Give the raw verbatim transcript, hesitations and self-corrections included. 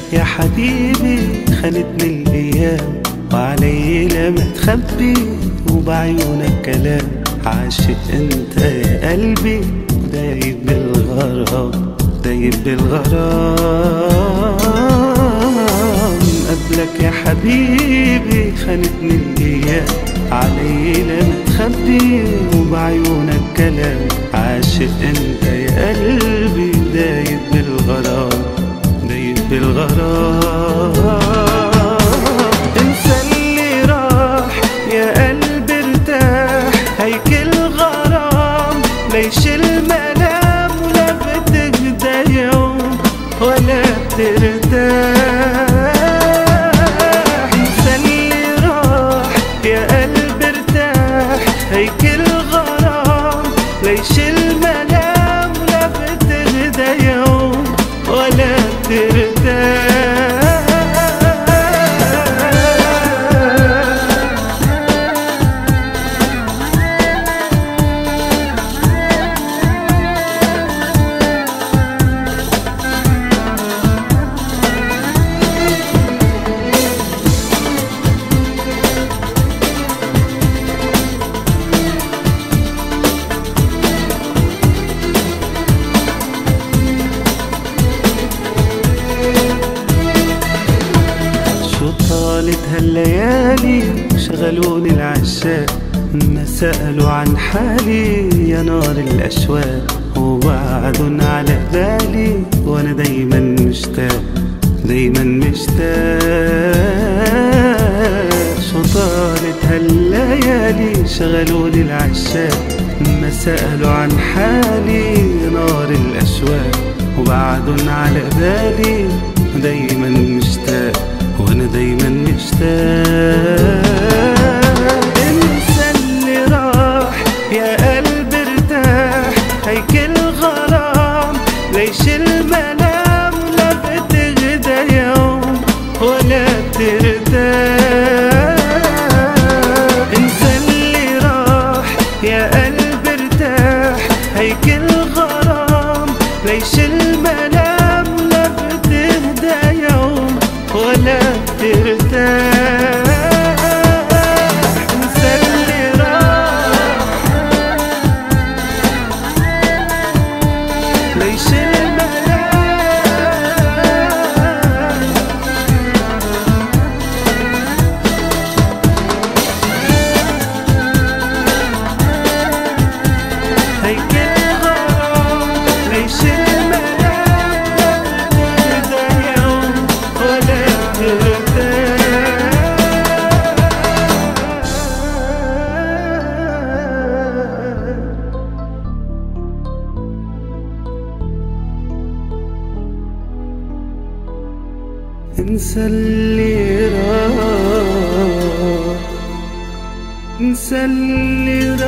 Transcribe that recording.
يا حبيبي خانتني الايام، وعلي لما تخبي وبعيونك كلام. عاشق انت يا قلبي، دايب بالغرام، دايب بالغرام. قبلك يا حبيبي خانتني الايام، علي لما تخبي وبعيونك كلام. عاشق انت يا قلبي، دايب بالغرام، دايب بالغرام. انسى اللي راح يا قلبي ارتاح، هيكل غرام ليش الملام، ولا بتهدى يوم ولا بترتاح. انسى اللي راح يا قلبي ارتاح، هيكل غرام ليش الملام، ولا بتهدى يوم ولا بترتاح. طالت هالليالي شغلوني العشاق، ما سألوا عن حالي يا نار الأشواق. وبعدن على بالي وأنا دايما مشتاق، دايما مشتاق. شو طالت هالليالي شغلوني العشاق، ما سألوا عن حالي يا نار الأشواق. وبعدن على بالي دايما مشتاق، وانا دايما مشتاق. انسى اللي راح يا قلبي ارتاح، هيكل غرام ليش الملام، ولا بتغدى يوم ولا بترتاح. انسى اللي راح يا قلبي ارتاح، هيكل غرام ليش الملام، ولا بتهدى يوم ولا ترتاح. انسى اللي راح ليش الملام، هيكل غرام ليش الملام، ولا بتهدى يوم ولا انسى اللي راح، انسى اللي راح.